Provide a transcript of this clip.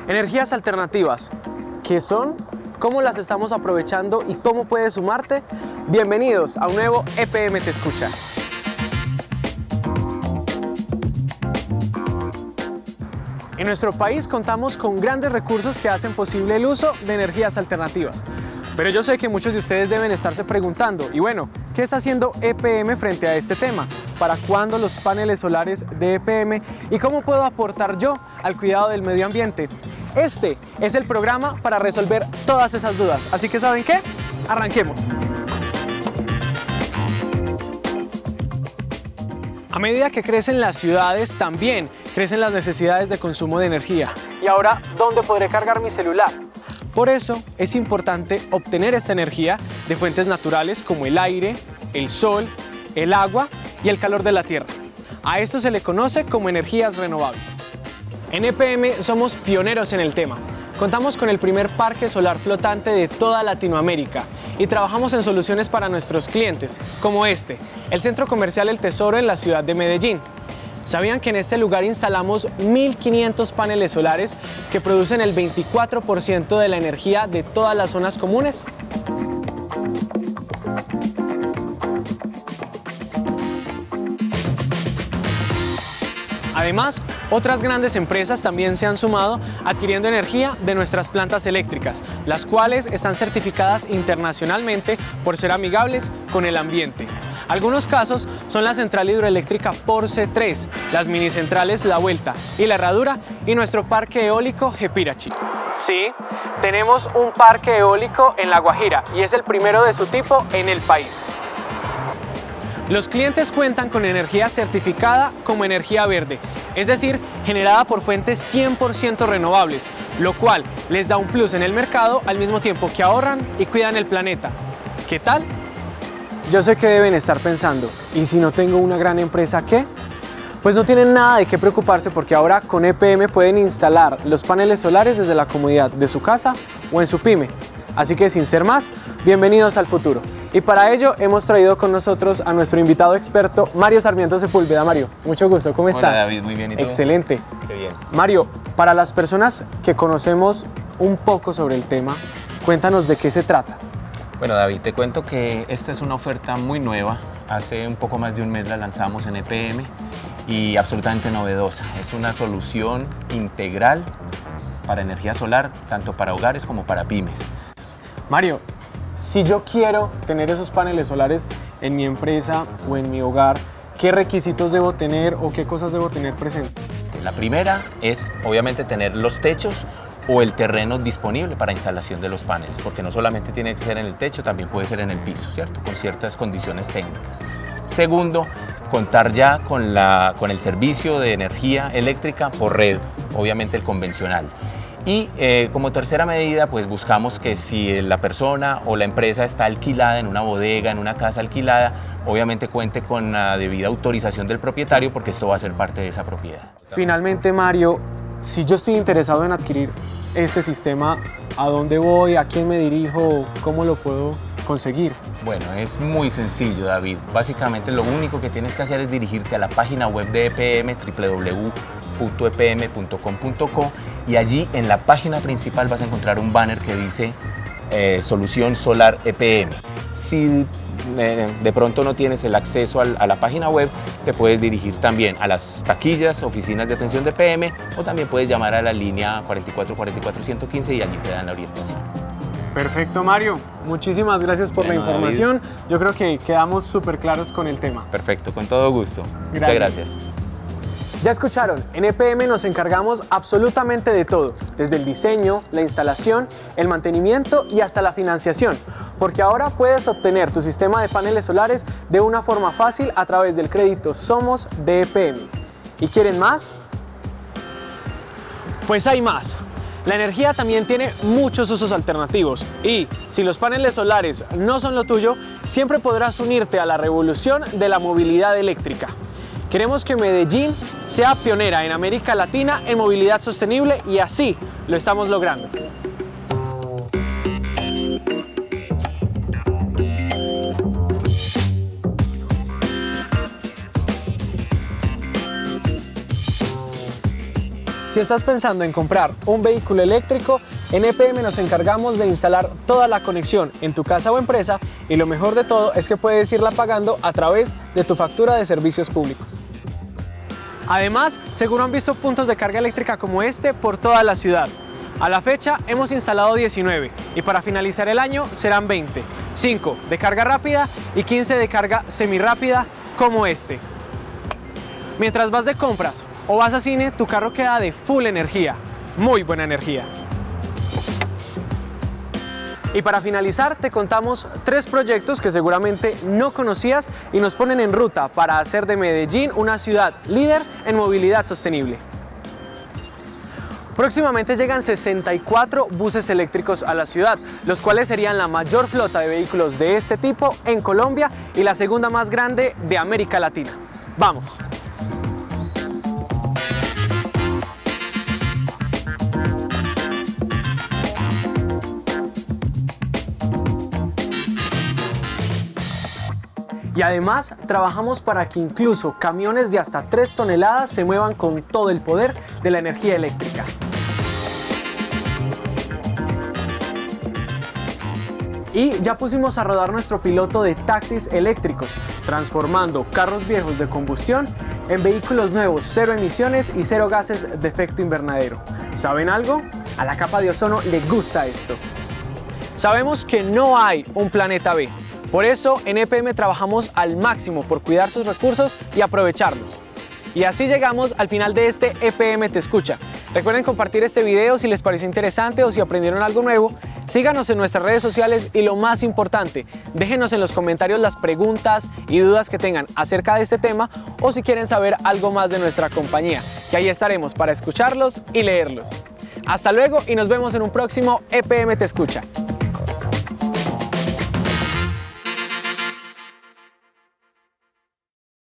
Energías alternativas, ¿qué son? ¿Cómo las estamos aprovechando y cómo puedes sumarte? Bienvenidos a un nuevo EPM Te Escucha. En nuestro país contamos con grandes recursos que hacen posible el uso de energías alternativas. Pero yo sé que muchos de ustedes deben estarse preguntando, y bueno, ¿qué está haciendo EPM frente a este tema? ¿Para cuándo los paneles solares de EPM? ¿Y cómo puedo aportar yo al cuidado del medio ambiente? Este es el programa para resolver todas esas dudas. Así que ¿saben qué? Arranquemos. A medida que crecen las ciudades, también crecen las necesidades de consumo de energía. Y ahora, ¿dónde podré cargar mi celular? Por eso es importante obtener esta energía de fuentes naturales como el aire, el sol, el agua y el calor de la tierra. A esto se le conoce como energías renovables. En EPM somos pioneros en el tema. Contamos con el primer parque solar flotante de toda Latinoamérica y trabajamos en soluciones para nuestros clientes, como este, el Centro Comercial El Tesoro en la ciudad de Medellín. ¿Sabían que en este lugar instalamos 1.500 paneles solares que producen el 24% de la energía de todas las zonas comunes? Además, otras grandes empresas también se han sumado adquiriendo energía de nuestras plantas eléctricas, las cuales están certificadas internacionalmente por ser amigables con el ambiente. Algunos casos son la central hidroeléctrica Porce 3, las minicentrales La Vuelta y La Herradura y nuestro parque eólico Gepirachi. Sí, tenemos un parque eólico en La Guajira y es el primero de su tipo en el país. Los clientes cuentan con energía certificada como energía verde, es decir, generada por fuentes 100% renovables, lo cual les da un plus en el mercado al mismo tiempo que ahorran y cuidan el planeta. ¿Qué tal? Yo sé que deben estar pensando, ¿y si no tengo una gran empresa, qué? Pues no tienen nada de qué preocuparse porque ahora con EPM pueden instalar los paneles solares desde la comodidad de su casa o en su pyme. Así que sin ser más, bienvenidos al futuro. Y para ello hemos traído con nosotros a nuestro invitado experto, Mario Sarmiento Sepúlveda. Mario, mucho gusto, ¿cómo estás? Hola David, muy bien, ¿y tú? Excelente. Qué bien. Mario, para las personas que conocemos un poco sobre el tema, cuéntanos de qué se trata. Bueno David, te cuento que esta es una oferta muy nueva. Hace un poco más de un mes la lanzamos en EPM y absolutamente novedosa. Es una solución integral para energía solar, tanto para hogares como para pymes. Mario, si yo quiero tener esos paneles solares en mi empresa o en mi hogar, ¿qué requisitos debo tener o qué cosas debo tener presentes? La primera es obviamente tener los techos o el terreno disponible para instalación de los paneles, porque no solamente tiene que ser en el techo, también puede ser en el piso, ¿cierto? Con ciertas condiciones técnicas. Segundo, contar ya con el servicio de energía eléctrica por red, obviamente el convencional. Y como tercera medida, pues buscamos que si la persona o la empresa está alquilada en una bodega, en una casa alquilada, obviamente cuente con la debida autorización del propietario porque esto va a ser parte de esa propiedad. Finalmente, Mario, si yo estoy interesado en adquirir este sistema, ¿a dónde voy? ¿A quién me dirijo? ¿Cómo lo puedo conseguir? Bueno, es muy sencillo, David. Básicamente lo único que tienes que hacer es dirigirte a la página web de EPM, www.epm.com.co, y allí en la página principal vas a encontrar un banner que dice Solución Solar EPM. Si de pronto no tienes el acceso a la página web, te puedes dirigir también a las taquillas, oficinas de atención de EPM, o también puedes llamar a la línea 4444-115 y allí te dan la orientación. Perfecto, Mario. Muchísimas gracias por la información. David. Yo creo que quedamos súper claros con el tema. Perfecto, con todo gusto. Gracias. Muchas gracias. Ya escucharon, en EPM nos encargamos absolutamente de todo, desde el diseño, la instalación, el mantenimiento y hasta la financiación, porque ahora puedes obtener tu sistema de paneles solares de una forma fácil a través del crédito Somos de EPM. ¿Y quieren más? Pues hay más. La energía también tiene muchos usos alternativos y si los paneles solares no son lo tuyo, siempre podrás unirte a la revolución de la movilidad eléctrica. Queremos que Medellín sea pionera en América Latina en movilidad sostenible y así lo estamos logrando. Si estás pensando en comprar un vehículo eléctrico, en EPM nos encargamos de instalar toda la conexión en tu casa o empresa, y lo mejor de todo es que puedes irla pagando a través de tu factura de servicios públicos. Además, seguro han visto puntos de carga eléctrica como este por toda la ciudad. A la fecha hemos instalado 19 y para finalizar el año serán 20, 5 de carga rápida y 15 de carga semirrápida como este. Mientras vas de compras o vas a cine, tu carro queda de full energía, muy buena energía. Y para finalizar te contamos 3 proyectos que seguramente no conocías y nos ponen en ruta para hacer de Medellín una ciudad líder en movilidad sostenible. Próximamente llegan 64 buses eléctricos a la ciudad, los cuales serían la mayor flota de vehículos de este tipo en Colombia y la segunda más grande de América Latina. ¡Vamos! Y además trabajamos para que incluso camiones de hasta 3 toneladas se muevan con todo el poder de la energía eléctrica. Y ya pusimos a rodar nuestro piloto de taxis eléctricos, transformando carros viejos de combustión en vehículos nuevos, 0 emisiones y 0 gases de efecto invernadero. ¿Saben algo? A la capa de ozono le gusta esto. Sabemos que no hay un planeta B. Por eso en EPM trabajamos al máximo por cuidar sus recursos y aprovecharlos. Y así llegamos al final de este EPM Te Escucha. Recuerden compartir este video si les pareció interesante o si aprendieron algo nuevo. Síganos en nuestras redes sociales y lo más importante, déjenos en los comentarios las preguntas y dudas que tengan acerca de este tema o si quieren saber algo más de nuestra compañía, que ahí estaremos para escucharlos y leerlos. Hasta luego y nos vemos en un próximo EPM Te Escucha.